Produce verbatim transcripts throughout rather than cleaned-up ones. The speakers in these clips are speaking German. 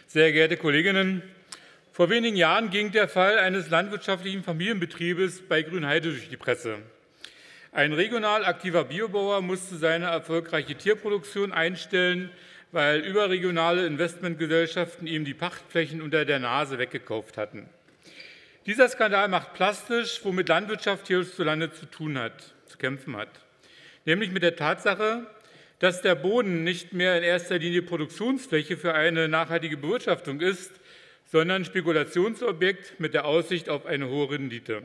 Sehr geehrte Kolleginnen, vor wenigen Jahren ging der Fall eines landwirtschaftlichen Familienbetriebes bei Grünheide durch die Presse. Ein regional aktiver Biobauer musste seine erfolgreiche Tierproduktion einstellen, weil überregionale Investmentgesellschaften ihm die Pachtflächen unter der Nase weggekauft hatten. Dieser Skandal macht plastisch, womit Landwirtschaft hierzulande zu tun hat, zu kämpfen hat, nämlich mit der Tatsache, dass der Boden nicht mehr in erster Linie Produktionsfläche für eine nachhaltige Bewirtschaftung ist, sondern Spekulationsobjekt mit der Aussicht auf eine hohe Rendite.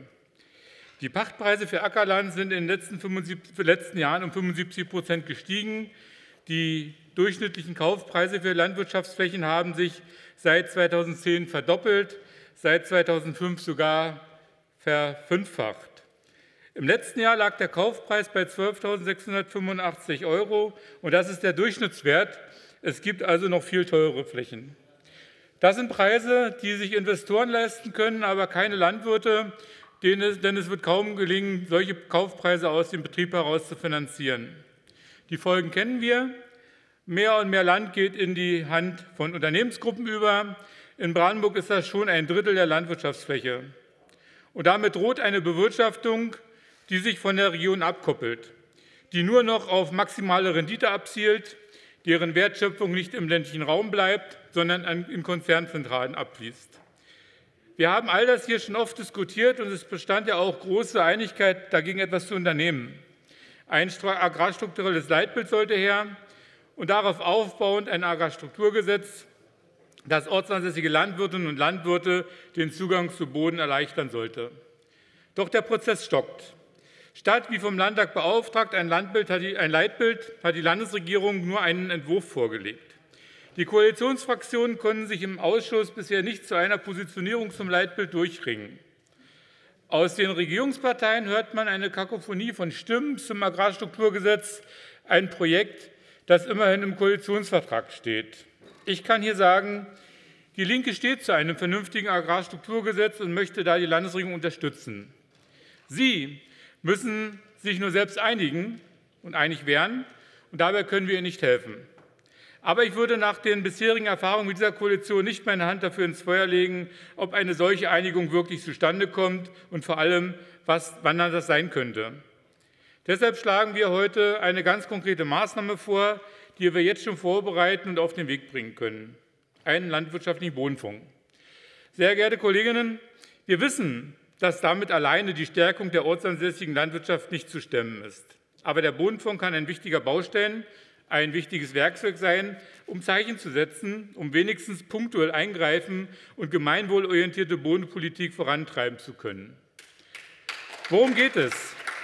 Die Pachtpreise für Ackerland sind in den letzten, fünfundsiebzig, letzten Jahren um fünfundsiebzig Prozent gestiegen. Die durchschnittlichen Kaufpreise für Landwirtschaftsflächen haben sich seit zweitausendzehn verdoppelt, seit zweitausendfünf sogar verfünffacht. Im letzten Jahr lag der Kaufpreis bei zwölftausendsechshundertfünfundachtzig Euro und das ist der Durchschnittswert. Es gibt also noch viel teurere Flächen. Das sind Preise, die sich Investoren leisten können, aber keine Landwirte, denn es wird kaum gelingen, solche Kaufpreise aus dem Betrieb heraus zu finanzieren. Die Folgen kennen wir. Mehr und mehr Land geht in die Hand von Unternehmensgruppen über. In Brandenburg ist das schon ein Drittel der Landwirtschaftsfläche. Und damit droht eine Bewirtschaftung, die sich von der Region abkoppelt, die nur noch auf maximale Rendite abzielt, deren Wertschöpfung nicht im ländlichen Raum bleibt, sondern in Konzernzentralen abfließt. Wir haben all das hier schon oft diskutiert und es bestand ja auch große Einigkeit, dagegen etwas zu unternehmen. Ein agrarstrukturelles Leitbild sollte her und darauf aufbauend ein Agrarstrukturgesetz, das ortsansässige Landwirtinnen und Landwirte den Zugang zu Boden erleichtern sollte. Doch der Prozess stockt. Statt, wie vom Landtag beauftragt, ein, Landbild hat die, ein Leitbild, hat die Landesregierung nur einen Entwurf vorgelegt. Die Koalitionsfraktionen konnten sich im Ausschuss bisher nicht zu einer Positionierung zum Leitbild durchringen. Aus den Regierungsparteien hört man eine Kakophonie von Stimmen zum Agrarstrukturgesetz, ein Projekt, das immerhin im Koalitionsvertrag steht. Ich kann hier sagen, die Linke steht zu einem vernünftigen Agrarstrukturgesetz und möchte da die Landesregierung unterstützen. Sie müssen sich nur selbst einigen und einig werden, und dabei können wir Ihnen nicht helfen. Aber ich würde nach den bisherigen Erfahrungen mit dieser Koalition nicht meine Hand dafür ins Feuer legen, ob eine solche Einigung wirklich zustande kommt und vor allem, was, wann dann das sein könnte. Deshalb schlagen wir heute eine ganz konkrete Maßnahme vor, die wir jetzt schon vorbereiten und auf den Weg bringen können: einen landwirtschaftlichen Bodenfonds. Sehr geehrte Kolleginnen, wir wissen, dass damit alleine die Stärkung der ortsansässigen Landwirtschaft nicht zu stemmen ist. Aber der Bodenfonds kann ein wichtiger Baustein, ein wichtiges Werkzeug sein, um Zeichen zu setzen, um wenigstens punktuell eingreifen und gemeinwohlorientierte Bodenpolitik vorantreiben zu können. Worum geht es?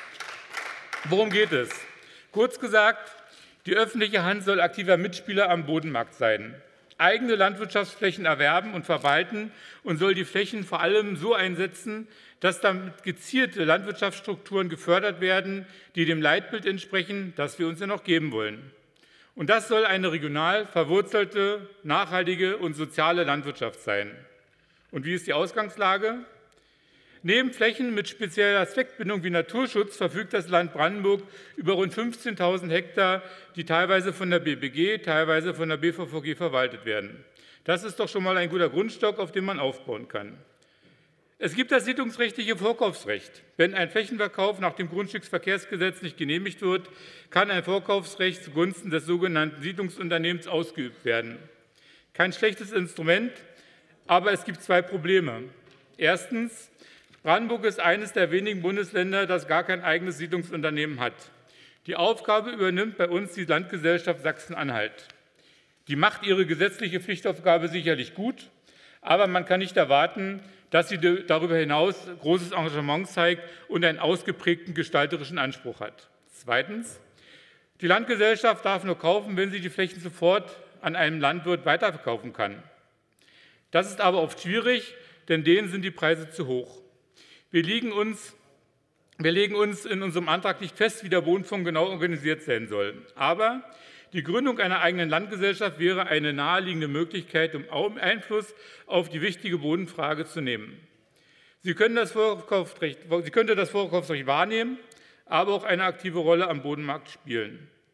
Worum geht es? Kurz gesagt, die öffentliche Hand soll aktiver Mitspieler am Bodenmarkt sein, eigene Landwirtschaftsflächen erwerben und verwalten und soll die Flächen vor allem so einsetzen, dass damit gezielte Landwirtschaftsstrukturen gefördert werden, die dem Leitbild entsprechen, das wir uns ja noch geben wollen. Und das soll eine regional verwurzelte, nachhaltige und soziale Landwirtschaft sein. Und wie ist die Ausgangslage? Neben Flächen mit spezieller Zweckbindung wie Naturschutz verfügt das Land Brandenburg über rund fünfzehntausend Hektar, die teilweise von der B B G, teilweise von der B V V G verwaltet werden. Das ist doch schon mal ein guter Grundstock, auf dem man aufbauen kann. Es gibt das siedlungsrechtliche Vorkaufsrecht. Wenn ein Flächenverkauf nach dem Grundstücksverkehrsgesetz nicht genehmigt wird, kann ein Vorkaufsrecht zugunsten des sogenannten Siedlungsunternehmens ausgeübt werden. Kein schlechtes Instrument, aber es gibt zwei Probleme. Erstens: Brandenburg ist eines der wenigen Bundesländer, das gar kein eigenes Siedlungsunternehmen hat. Die Aufgabe übernimmt bei uns die Landgesellschaft Sachsen-Anhalt. Die macht ihre gesetzliche Pflichtaufgabe sicherlich gut, aber man kann nicht erwarten, dass sie darüber hinaus großes Engagement zeigt und einen ausgeprägten gestalterischen Anspruch hat. Zweitens: Die Landgesellschaft darf nur kaufen, wenn sie die Flächen sofort an einen Landwirt weiterverkaufen kann. Das ist aber oft schwierig, denn denen sind die Preise zu hoch. Wir, liegen uns, wir legen uns in unserem Antrag nicht fest, wie der Bodenfonds genau organisiert sein soll. Aber die Gründung einer eigenen Landgesellschaft wäre eine naheliegende Möglichkeit, um Einfluss auf die wichtige Bodenfrage zu nehmen. Sie, können das Vorkaufsrecht, Sie könnte das Vorkaufsrecht wahrnehmen, aber auch eine aktive Rolle am Bodenmarkt spielen.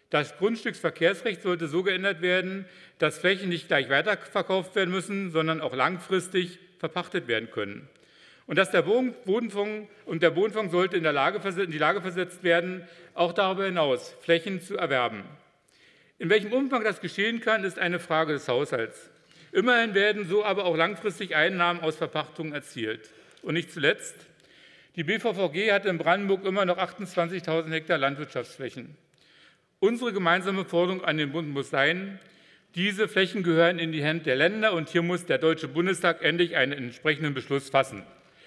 Das Grundstücksverkehrsrecht sollte so geändert werden, dass Flächen nicht gleich weiterverkauft werden müssen, sondern auch langfristig verpachtet werden können. Und dass der Bodenfonds und der Bodenfonds sollte in, der Lage, in die Lage versetzt werden, auch darüber hinaus Flächen zu erwerben. In welchem Umfang das geschehen kann, ist eine Frage des Haushalts. Immerhin werden so aber auch langfristig Einnahmen aus Verpachtungen erzielt. Und nicht zuletzt, die B V V G hat in Brandenburg immer noch achtundzwanzigtausend Hektar Landwirtschaftsflächen. Unsere gemeinsame Forderung an den Bund muss sein, diese Flächen gehören in die Hände der Länder, und hier muss der Deutsche Bundestag endlich einen entsprechenden Beschluss fassen.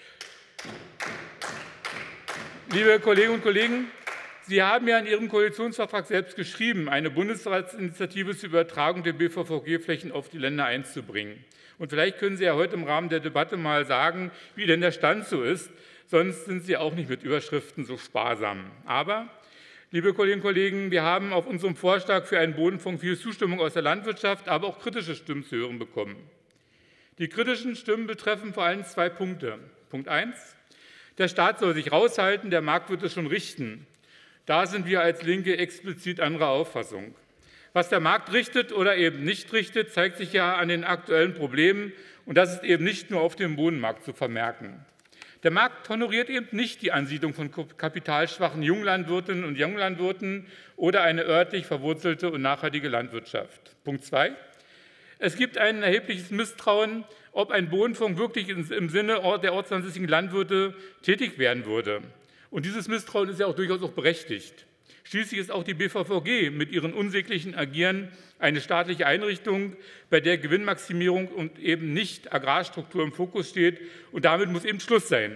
Liebe Kolleginnen und Kollegen, Sie haben ja in Ihrem Koalitionsvertrag selbst geschrieben, eine Bundesratsinitiative zur Übertragung der B V V G-Flächen auf die Länder einzubringen. Und vielleicht können Sie ja heute im Rahmen der Debatte mal sagen, wie denn der Stand so ist. Sonst sind Sie auch nicht mit Überschriften so sparsam. Aber, liebe Kolleginnen und Kollegen, wir haben auf unserem Vorschlag für einen Bodenfonds viel Zustimmung aus der Landwirtschaft, aber auch kritische Stimmen zu hören bekommen. Die kritischen Stimmen betreffen vor allem zwei Punkte. Punkt eins. Der Staat soll sich raushalten, der Markt wird es schon richten. Da sind wir als Linke explizit anderer Auffassung. Was der Markt richtet oder eben nicht richtet, zeigt sich ja an den aktuellen Problemen, und das ist eben nicht nur auf dem Bodenmarkt zu vermerken. Der Markt honoriert eben nicht die Ansiedlung von kapitalschwachen Junglandwirtinnen und Junglandwirten oder eine örtlich verwurzelte und nachhaltige Landwirtschaft. Punkt zwei. Es gibt ein erhebliches Misstrauen, ob ein Bodenfonds wirklich im Sinne der ortsansässigen Landwirte tätig werden würde. Und dieses Misstrauen ist ja auch durchaus auch berechtigt. Schließlich ist auch die B V V G mit ihrem unsäglichen Agieren eine staatliche Einrichtung, bei der Gewinnmaximierung und eben nicht Agrarstruktur im Fokus steht. Und damit muss eben Schluss sein.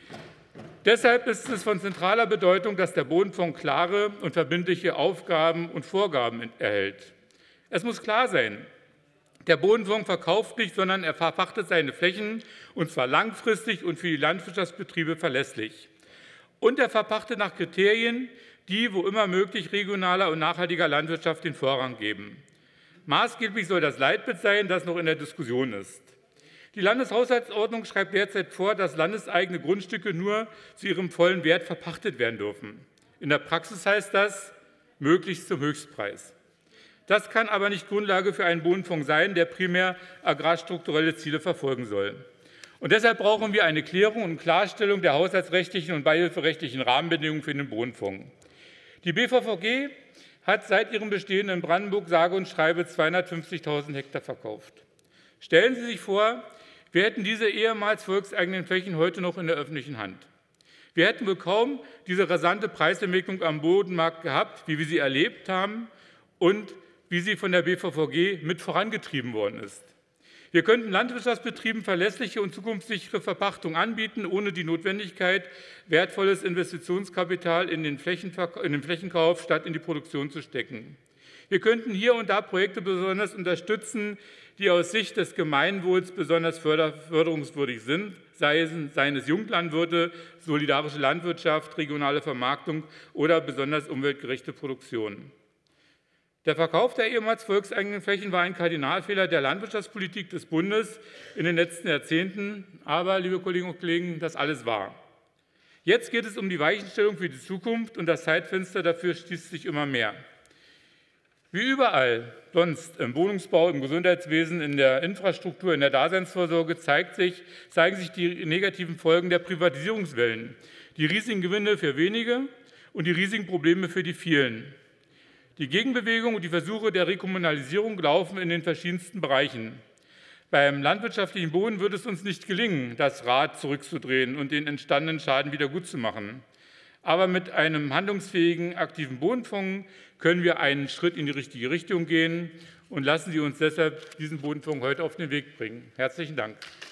Deshalb ist es von zentraler Bedeutung, dass der Bodenfonds klare und verbindliche Aufgaben und Vorgaben erhält. Es muss klar sein, der Bodenfonds verkauft nicht, sondern er verpachtet seine Flächen, und zwar langfristig und für die Landwirtschaftsbetriebe verlässlich. Und er verpachtet nach Kriterien, die, wo immer möglich, regionaler und nachhaltiger Landwirtschaft den Vorrang geben. Maßgeblich soll das Leitbild sein, das noch in der Diskussion ist. Die Landeshaushaltsordnung schreibt derzeit vor, dass landeseigene Grundstücke nur zu ihrem vollen Wert verpachtet werden dürfen. In der Praxis heißt das, möglichst zum Höchstpreis. Das kann aber nicht Grundlage für einen Bodenfonds sein, der primär agrarstrukturelle Ziele verfolgen soll. Und deshalb brauchen wir eine Klärung und Klarstellung der haushaltsrechtlichen und beihilferechtlichen Rahmenbedingungen für den Bodenfonds. Die B V V G hat seit ihrem Bestehen in Brandenburg sage und schreibe zweihundertfünfzigtausend Hektar verkauft. Stellen Sie sich vor, wir hätten diese ehemals volkseigenen Flächen heute noch in der öffentlichen Hand. Wir hätten wohl kaum diese rasante Preisentwicklung am Bodenmarkt gehabt, wie wir sie erlebt haben und wie sie von der B V V G mit vorangetrieben worden ist. Wir könnten Landwirtschaftsbetrieben verlässliche und zukunftssichere Verpachtung anbieten, ohne die Notwendigkeit, wertvolles Investitionskapital in den, in den Flächenkauf statt in die Produktion zu stecken. Wir könnten hier und da Projekte besonders unterstützen, die aus Sicht des Gemeinwohls besonders förderungswürdig sind, sei es, seien es Junglandwirte, solidarische Landwirtschaft, regionale Vermarktung oder besonders umweltgerechte Produktion. Der Verkauf der ehemals volkseigenen Flächen war ein Kardinalfehler der Landwirtschaftspolitik des Bundes in den letzten Jahrzehnten. Aber, liebe Kolleginnen und Kollegen, das alles wahr. Jetzt geht es um die Weichenstellung für die Zukunft, und das Zeitfenster dafür schließt sich immer mehr. Wie überall sonst im Wohnungsbau, im Gesundheitswesen, in der Infrastruktur, in der Daseinsvorsorge zeigt sich, zeigen sich die negativen Folgen der Privatisierungswellen, die riesigen Gewinne für wenige und die riesigen Probleme für die vielen. Die Gegenbewegung und die Versuche der Rekommunalisierung laufen in den verschiedensten Bereichen. Beim landwirtschaftlichen Boden wird es uns nicht gelingen, das Rad zurückzudrehen und den entstandenen Schaden wieder gutzumachen. Aber mit einem handlungsfähigen, aktiven Bodenfonds können wir einen Schritt in die richtige Richtung gehen, und lassen Sie uns deshalb diesen Bodenfonds heute auf den Weg bringen. Herzlichen Dank.